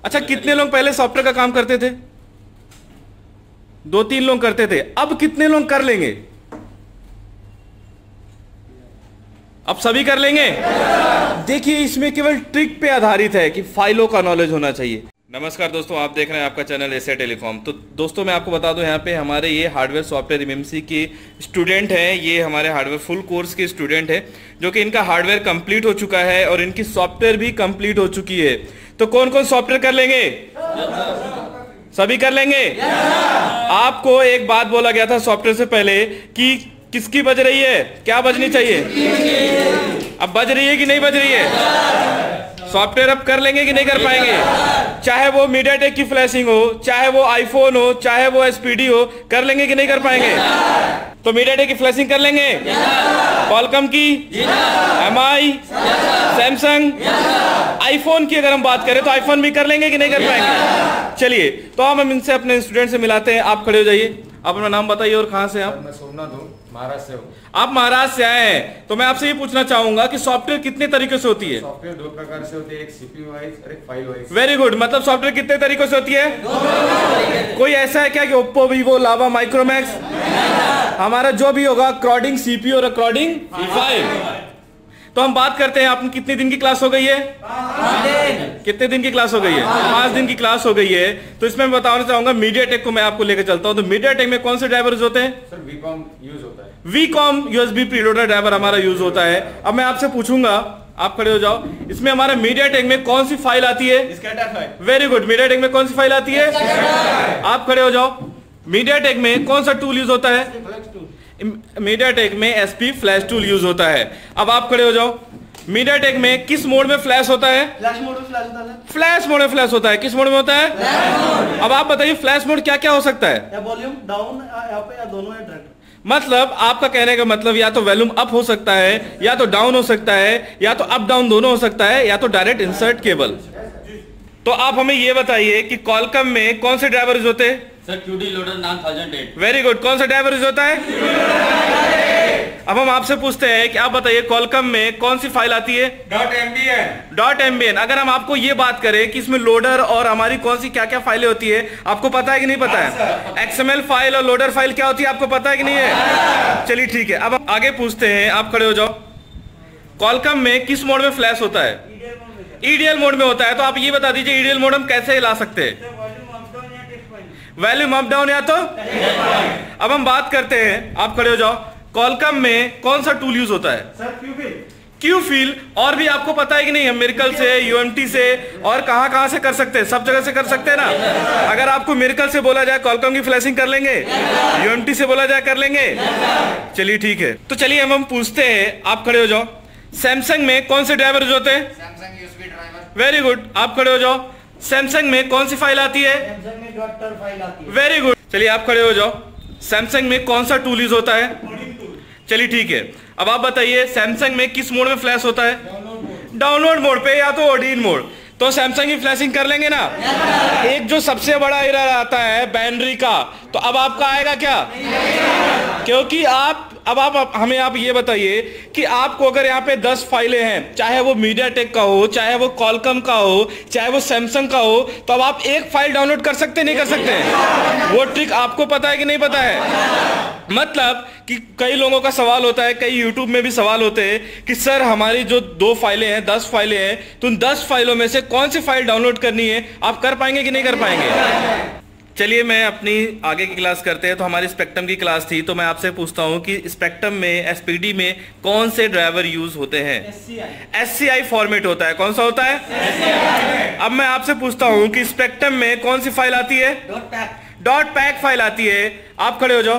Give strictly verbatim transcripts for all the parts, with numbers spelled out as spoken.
अच्छा, कितने लोग पहले सॉफ्टवेयर का काम करते थे? दो तीन लोग करते थे। अब कितने लोग कर लेंगे? अब सभी कर लेंगे। देखिए, इसमें केवल ट्रिक पे आधारित है कि फाइलों का नॉलेज होना चाहिए। नमस्कार दोस्तों, आप देख रहे हैं आपका चैनल एशिया टेलीकॉम। तो दोस्तों, मैं आपको बता दूं, यहाँ पे हमारे ये हार्डवेयर सॉफ्टवेयर एमएमसी के स्टूडेंट हैं। ये हमारे हार्डवेयर फुल कोर्स के स्टूडेंट हैं, जो कि इनका हार्डवेयर कंप्लीट हो चुका है और इनकी सॉफ्टवेयर भी कंप्लीट हो चुकी है। तो कौन कौन सॉफ्टवेयर कर लेंगे? सभी कर लेंगे। आपको एक बात बोला गया था सॉफ्टवेयर से पहले कि किसकी बज रही है, क्या बजनी चाहिए? अब बज रही है कि नहीं बज रही है? सॉफ्टवेयर अब कर लेंगे कि नहीं कर पाएंगे? चाहे वो मीडियाटेक की फ्लैशिंग हो, चाहे वो आईफोन हो, चाहे वो एसपीडी हो, कर लेंगे कि नहीं कर पाएंगे? तो मीडियाटेक की फ्लैशिंग कर लेंगे, क्वालकॉम की, एमआई, सैमसंग, आईफोन की अगर हम बात करें तो आईफोन भी कर लेंगे कि नहीं कर पाएंगे? चलिए, तो हम इनसे अपने स्टूडेंट से मिलाते हैं। आप खड़े हो जाइए, आप अपना नाम बताइए और कहाँ से आप? मैं सोमनाथ हूँ, महाराष्ट्र से हूँ। आप महाराष्ट्र से आए हैं, तो मैं आपसे ये पूछना चाहूंगा कि सॉफ्टवेयर कितने तरीके से होती है? सॉफ्टवेयर दो प्रकार से होती है, एक सीपीयू वाइज और एक फाइल वाइज। Very good. मतलब सॉफ्टवेयर कितने तरीकों से होती है? कोई ऐसा है क्या कि ओप्पो, वीवो, लावा, माइक्रोमैक्स, हमारा जो भी होगा अकॉर्डिंग सीपीयू और अकॉर्डिंग फाइल। तो हम बात करते हैं, आपकी कितने दिन की क्लास हो गई है? कितने दिन की क्लास हो गई है? पांच दिन की क्लास हो गई है। तो इसमें मैं बताना चाहूंगा, मीडियाटेक को मैं आपको लेकर चलता हूं। तो मीडियाटेक में कौन से ड्राइवर्स होते हैं? सर वीकॉम यूज होता है। वीकॉम यूएसबी प्रीलोडर ड्राइवर हमारा यूज होता है। अब मैं आपसे पूछूंगा, आप खड़े हो जाओ, इसमें हमारा मीडियाटेक में कौन सी फाइल आती है? Very good. मीडियाटेक में कौन सी फाइल आती है? आप खड़े हो जाओ। मीडियाटेक में कौन सा टूल यूज होता है? मीडियाटेक में एसपी फ्लैश टूल यूज होता है। अब आप खड़े हो जाओ, मीडियाटेक में किस मोड में फ्लैश होता है? फ्लैश मोड में फ्लैश होता है। फ्लैश मोड में फ्लैश होता है। किस मोड में होता है? अब आप बताइए, फ्लैश मोड क्या क्या हो सकता है? या वॉल्यूम डाउन या दोनों है डायरेक्ट। मतलब आपका कहने का मतलब या तो वॉल्यूम अप हो सकता है, या तो डाउन हो सकता है, या तो अप डाउन दोनों हो सकता है, या तो डायरेक्ट इंसर्ट केबल। तो आप हमें ये बताइए कि क्वालकॉम में कौन से ड्राइवर यूज होते हैं? Sir QD loader nine thousand eight. Very good. कौन सा ड्राइवर यूज होता है? अब हम आपसे पूछते हैं कि आप बताइए, क्वालकॉम में कौन सी फाइल आती है? Dot MBN. Dot MBN. अगर हम आपको ये बात करें कि इसमें लोडर और हमारी कौन सी क्या क्या फाइलें होती है, आपको पता है कि नहीं पता है? एक्सएमएल फाइल और लोडर फाइल क्या होती है, आपको पता है कि नहीं है? चलिए ठीक है। अब आगे पूछते हैं, आप खड़े हो जाओ। क्वालकॉम में किस मोड में फ्लैश होता है? ईडीएल मोड में होता है। तो आप ये बता दीजिए, ईडीएल मोड हम कैसे ला सकते हैं? वॉल्यूम अप डाउन या तो। अब हम बात करते हैं, आप खड़े हो जाओ, क्वालकॉम में कौन सा टूल यूज होता है? Sir QFIL. क्यूफिल। और भी आपको पता है कि नहीं? हम मिरेकल से, यूएमटी से और कहां कहां से कर सकते हैं? सब जगह से कर सकते हैं ना। अगर आपको मिरेकल से बोला जाए क्वालकॉम की फ्लैशिंग कर लेंगे, यूएमटी से बोला जाए कर लेंगे। चलिए ठीक है। तो चलिए हम हम पूछते हैं, आप खड़े हो जाओ, सैमसंग में कौन से ड्राइवर यूज होते हैं? Samsung USB driver. Very good. आप खड़े हो जाओ, सैमसंग में कौन सी फाइल आती है? सैमसंग में डॉट टर फाइल आती है। Very good. चलिए आप खड़े हो जाओ, सैमसंग में कौन सा टूल यूज होता है? चलिए ठीक है। अब आप बताइए, सैमसंग में किस मोड में फ्लैश होता है? डाउनलोड मोड पे या तो ओडीन मोड। तो सैमसंग की फ्लैशिंग कर लेंगे ना। एक जो सबसे बड़ा एरर आता है बैटरी का, तो अब आपका आएगा क्या? क्योंकि आप अब आप, आप हमें आप ये बताइए कि आपको अगर यहाँ पे दस फाइलें हैं, चाहे वो मीडियाटेक का हो, चाहे वो क्वालकॉम का हो, चाहे वो सैमसंग का हो, तो अब आप एक फाइल डाउनलोड कर सकते नहीं कर सकते? वो ट्रिक आपको पता है कि नहीं पता है? मतलब कि कई लोगों का सवाल होता है, कई यूट्यूब में भी सवाल होते हैं कि सर हमारी जो दो फाइलें हैं, दस फाइलें हैं, तो उन दस फाइलों में से कौन सी फाइल डाउनलोड करनी है? आप कर पाएंगे कि नहीं कर पाएंगे? चलिए, मैं अपनी आगे की क्लास करते हैं। तो हमारी स्पेक्ट्रम की क्लास थी, तो मैं आपसे पूछता हूं कि स्पेक्ट्रम में, एसपीडी में कौन से ड्राइवर यूज होते हैं? एससीआई फॉर्मेट होता है। कौन सा होता है? एससीआई। अब मैं आपसे पूछता हूं कि स्पेक्ट्रम में कौन सी फाइल आती है? Dot PAC. Dot PAC file आती है। आप खड़े हो जाओ।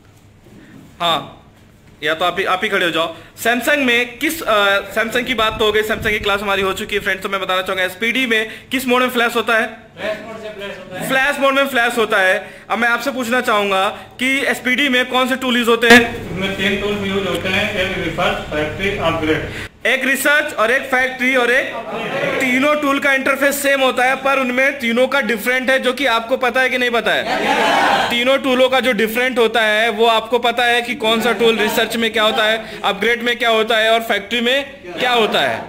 हाँ, या तो आप ही आप ही खड़े हो जाओ। सैमसंग में किस सैमसंग की बात तो हो गई, सैमसंग की क्लास हमारी हो चुकी है फ्रेंड्स। तो मैं बताना चाहूंगा, एसपीडी में किस मोड में फ्लैश होता है? फ्लैश मोड से फ्लैश होता है। फ्लैश मोड में फ्लैश होता है। अब मैं आपसे पूछना चाहूंगा कि एसपीडी में कौन से टूल यूज होते हैं? इसमें तीन टूल यूज होते हैं, एक रिसर्च, फैक्ट्री, अपग्रेड। एक रिसर्च और एक फैक्ट्री और एक, तीनों टूल का इंटरफेस सेम होता है, पर उनमें तीनों का डिफरेंट है, जो कि आपको पता है कि नहीं पता है? तीनों टूलों का जो डिफरेंट होता है वो आपको पता है कि कौन सा टूल रिसर्च में क्या होता है, अपग्रेड में क्या होता है और फैक्ट्री में क्या होता है।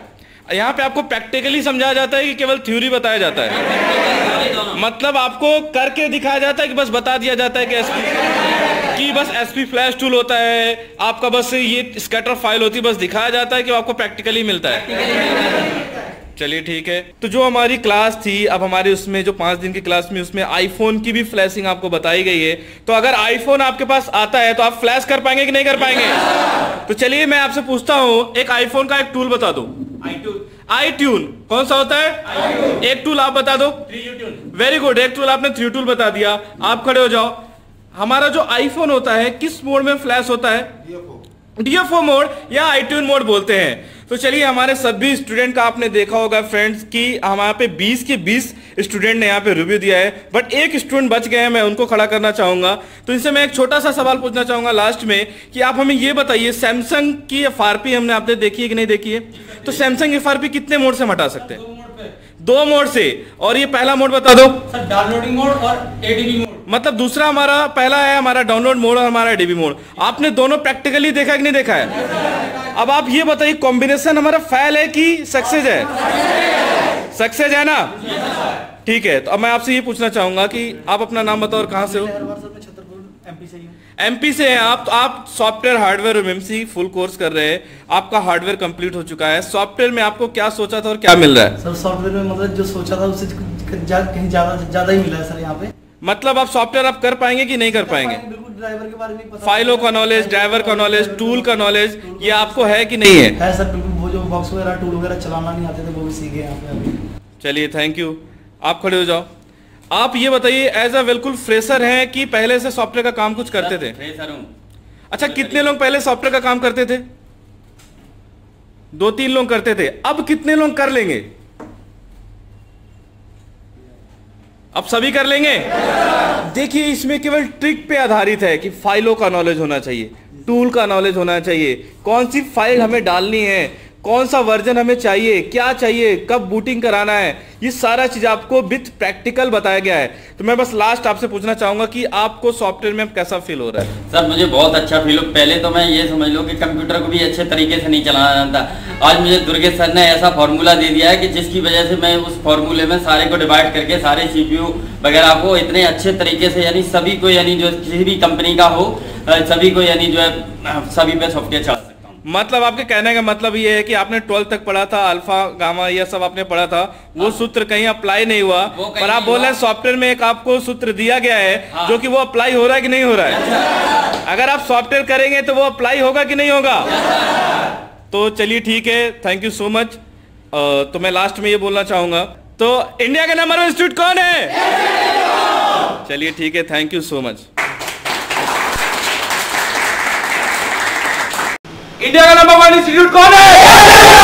यहाँ पे आपको प्रैक्टिकली समझाया जाता है कि केवल थ्योरी बताया जाता है? मतलब आपको करके दिखाया जाता है कि बस बता दिया जाता है कि एसपी कि बस एसपी फ्लैश टूल होता है, आपका बस ये स्कैटर फाइल होती है, बस दिखाया जाता है कि आपको प्रैक्टिकली मिलता है? चलिए ठीक है। तो जो हमारी क्लास थी, अब हमारे उसमें जो पांच दिन की क्लास में उसमें आईफोन की भी फ्लैशिंग आपको बताई गई है। तो अगर आईफोन आपके पास आता है तो आप फ्लैश कर पाएंगे कि नहीं कर पाएंगे? तो चलिए मैं आपसे पूछता हूं, एक आईफोन का एक टूल बता दो। आई ट्यून कौन सा होता है? एक टूल आप बता दो। वेरी गुड, एक टूल आपने थ्री टूल बता दिया। आप खड़े हो जाओ। हमारा जो आईफोन होता है किस मोड में फ्लैश होता है? डीएफओ मोड या आईट्यून मोड बोलते हैं। तो चलिए हमारे सभी स्टूडेंट का आपने देखा होगा फ्रेंड्स कि हमारे पे बीस के बीस स्टूडेंट ने यहाँ पे रिव्यू दिया है, बट एक स्टूडेंट बच गए हैं, मैं उनको खड़ा करना चाहूंगा। तो इनसे मैं एक छोटा सा सवाल पूछना चाहूंगा लास्ट में कि आप हमें ये बताइए, सैमसंग की एफआरपी हमने आपने देखी है कि नहीं देखी है? तो सैमसंग एफआरपी कितने मोड से हटा सकते हैं? दो मोड से। और ये पहला मोड बता दो सर, डाउनलोडिंग मोड और एडीबी मोड। मतलब दूसरा हमारा पहला है हमारा डाउनलोड मोड और हमारा डीबी मोड। आपने दोनों प्रैक्टिकली देखा कि नहीं देखा है? अब आप ये बताइए कॉम्बिनेशन हमारा फेल है कि सक्सेस है? सक्सेस है ना? ठीक है। तो अब मैं आपसे ये पूछना चाहूंगा कि आप अपना नाम बताओ और कहां से हो? एमपी से ही हूं। एमपी से हैं आप। तो आप सॉफ्टवेयर हार्डवेयर और एमएमसी फुल कोर्स कर रहे हैं, आपका हार्डवेयर कंप्लीट हो चुका है। सॉफ्टवेयर में आपको क्या सोचा था और क्या मिल रहा है? सर सॉफ्टवेयर में मतलब जो सोचा था उससे जा, कहीं ज्यादा ज्यादा ही मिला है सर यहाँ पे। मतलब आप सॉफ्टवेयर आप कर पाएंगे कि नहीं कर पाएंगे? बिल्कुल, ड्राइवर के बारे में पता, फाइलों का नॉलेज, ड्राइवर का नॉलेज, टूल का नॉलेज, ये आपको है कि नहीं है? है सर बिल्कुल। वो जो बॉक्स वगैरह टूल वगैरह चलाना नहीं आते थे वो भी सीखे यहाँ पे अभी। चलिए थैंक यू। आप खड़े हो जाओ। आप ये बताइए एज अ बिल्कुल फ्रेशर हैं कि पहले से सॉफ्टवेयर का काम कुछ करते थे? फ्रेशर हूं। अच्छा, कितने लोग पहले सॉफ्टवेयर का काम करते थे? दो तीन लोग करते थे। अब कितने लोग कर लेंगे? अब सभी कर लेंगे? देखिए इसमें केवल ट्रिक पे आधारित है कि फाइलों का नॉलेज होना चाहिए, टूल का नॉलेज होना चाहिए, कौन सी फाइल हमें डालनी है, कौन सा वर्जन हमें चाहिए, क्या चाहिए, कब बूटिंग कराना है, ये सारा चीज आपको विथ प्रैक्टिकल बताया गया है। तो मैं बस लास्ट आपसे पूछना चाहूंगा कि आपको सॉफ्टवेयर में कैसा फील हो रहा है? सर मुझे बहुत अच्छा फील हो। पहले तो मैं ये समझ लो कि कंप्यूटर को भी अच्छे तरीके से नहीं चलाना जानता। आज मुझे दुर्गेश सर ने ऐसा फार्मूला दे दिया है कि जिसकी वजह से मैं उस फार्मूले में सारे को डिवाइड करके सारे सीपीयू वगैरह को इतने अच्छे तरीके से, यानी सभी को, यानी जो किसी भी कंपनी का हो, सभी को यानी जो है सभी पे सॉफ्टवेयर चला। मतलब आपके कहने का मतलब ये है कि आपने ट्वेल्थ तक पढ़ा था, अल्फा गामा ये सब आपने पढ़ा था, वो सूत्र कहीं अप्लाई नहीं हुआ, पर आप बोल रहे हैं सॉफ्टवेयर में एक आपको सूत्र दिया गया है हाँ। जो कि वो अप्लाई हो रहा है कि नहीं हो रहा है? अगर आप सॉफ्टवेयर करेंगे तो वो अप्लाई होगा कि नहीं होगा? तो चलिए ठीक है, थैंक यू सो मच। तो मैं लास्ट में ये बोलना चाहूंगा, तो इंडिया का नंबर वन इंस्टीट्यूट कौन है? चलिए ठीक है, thank you so much. India का नंबर वन इंस्टीट्यूट कौन है?